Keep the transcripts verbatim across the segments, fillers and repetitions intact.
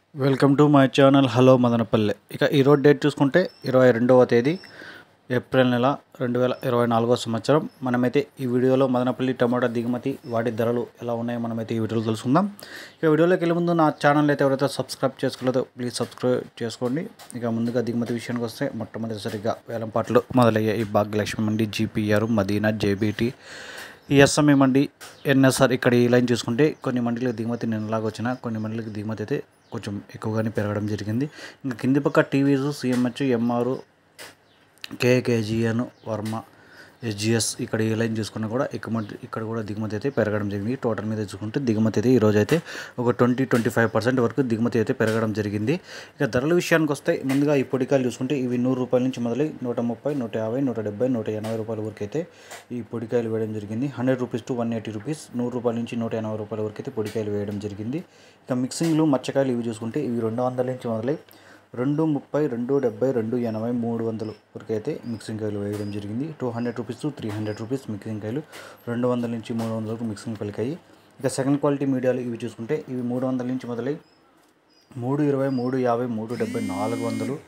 Welcome to my channel hello Madanapalle. ఇక ఈరోజు date చూసుకుంటే ఇరవై రెండవ తేదీ ఏప్రిల్ నెల రెండు వేల ఇరవై నాలుగో సంవత్సరం. మనమైతే ఈ వీడియోలో మదనపల్లి టమాటా దిగుమతి వాటి ధరలు ఎలా ఉన్నాయో మనమైతే ఈ వీడియోలో తెలుసుకుందాం. ఇక వీడియోలోకి వెళ్ళే ముందు నా ఛానల్ అయితే ఎవరైతే సబ్స్క్రైబ్ చేసుకోలేదో ప్లీజ్ సబ్స్క్రైబ్ చేసుకోండి. ఇక ముందుగా దిగుమతి విషయానికి వస్తే మొట్టమొదటిసారిగా వేలంపాట్లు మొదలయ్యే ఈ భాగ్యలక్ష్మి మండి, జీపీఆర్, మదీనా, జేబీటీ, ఈ ఎస్ఎంఏ మండి, ఎన్ఎస్ఆర్. ఇక్కడ ఈ లైన్ చూసుకుంటే కొన్ని మండలికి దిగుమతి నిన్నలాగా వచ్చిన కొన్ని మండలికి దిగుమతి అయితే కొంచెం ఎక్కువగానే పెరగడం జరిగింది. ఇంకా కింది పక్క TVS, CMH, MR, KKGN, Varma, SGS ఇక్కడ ఈ లైన్ చూసుకున్నా కూడా ఎక్కువ ఇక్కడ కూడా దిగుమతి అయితే పెరగడం జరిగింది. టోటల్ మీద చూసుకుంటే దిగుమతి అయితే ఈరోజు అయితే ఒక ట్వంటీ ట్వంటీ ఫైవ్ పర్సెంట్ వరకు దిగుమతి అయితే పెరగడం జరిగింది. ఇక ధరల విషయానికి వస్తే ముందుగా ఈ పొడికాయలు చూసుకుంటే ఇవి నూరు రూపాయల నుంచి మొదలై నూట ముప్పై నూట యాభై నూట డెబ్బై నూట ఎనభై రూపాయల వరకు అయితే ఈ పొడికాయలు వేయడం జరిగింది. Hundred rupees to one eighty rupees నూరు రూపాయల నుంచి నూట ఎనభై రూపాయల వరకు అయితే పొడికాయలు వేయడం జరిగింది. ఇక మిక్సింగ్లు మచ్చకాయలు ఇవి చూసుకుంటే ఇవి రెండు వందల నుంచి మొదలై రెండు ముప్పై రెండు డెబ్బై రెండు ఎనభై మూడు వందలు వరకు అయితే మిక్సింగ్ కాయలు వేయడం జరిగింది. Two hundred rupees to three hundred rupees mixing కాయలు రెండు వందల నుంచి మూడు వందల వరకు మిక్సింగ్ పలికాయి. ఇక సెకండ్ క్వాలిటీ మీడియాలు ఇవి చూసుకుంటే ఇవి మూడు వందల నుంచి మొదలై మూడు ఇరవై మూడు యాభై మూడు డెబ్బై నాలుగు వందలు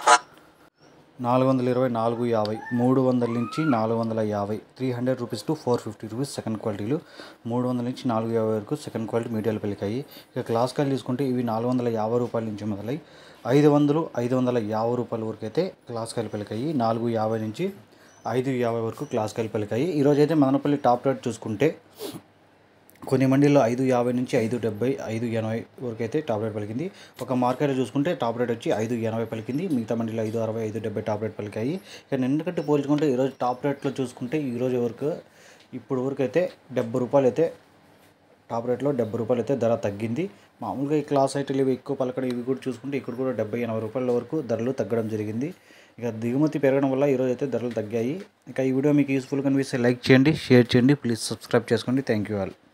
నాలుగు వందల ఇరవై నాలుగు యాభై మూడు వందల నుంచి నాలుగు వందల యాభై three hundred rupees to four fifty rupees second క్వాలిటీలు మూడు వందల నుంచి నాలుగు యాభై వరకు సెకండ్ క్వాలిటీ మీడియాలు పలికాయి. ఇక క్లాస్ కాయలు తీసుకుంటే ఇవి నాలుగు వందల యాభై రూపాయల నుంచి మొదలై ఐదు వందలు ఐదు వందల యాభై రూపాయల వరకు అయితే క్లాస్ కాయలు పలికాయి. నాలుగు యాభై నుంచి ఐదు యాభై వరకు క్లాస్ కాయలు పలికాయి. ఈరోజు అయితే మదనపల్లి టాప్ రేట్ చూసుకుంటే కొన్ని మండీల్లో ఐదు యాభై నుంచి ఐదు డెబ్బై ఐదు ఎనభై వరకు అయితే టాప్ రేట్ పలికింది. ఒక మార్కెట్ చూసుకుంటే టాప్ రేట్ వచ్చి ఐదు ఎనభై పలికింది. మిగతా మండీలో ఐదు అరవై ఐదు డెబ్బై టాప్ రేట్ పలికాయి. ఇక నిన్నకంటే పోల్చుకుంటే ఈరోజు టాప్ రేట్లో చూసుకుంటే ఈరోజు వరకు ఇప్పుడు వరకు అయితే డెబ్బై రూపాయలు అయితే టాప్ రేట్లో డెబ్బై రూపాయలు అయితే ధర తగ్గింది. మామూలుగా ఈ క్లాస్ ఐటీలు ఇవి ఎక్కువ పలకడం ఇవి కూడా చూసుకుంటే ఇక్కడ కూడా డెబ్బై ఎనభై రూపాయల వరకు ధరలు తగ్గడం జరిగింది. ఇక దిగుమతి పెరగడం వల్ల ఈరోజు అయితే ధరలు తగ్గాయి. ఇక ఈ వీడియో మీకు యూస్ఫుల్గా అనిపిస్తే లైక్ చేయండి, షేర్ చేయండి, ప్లీజ్ సబ్స్క్రైబ్ చేసుకోండి. Thank you all.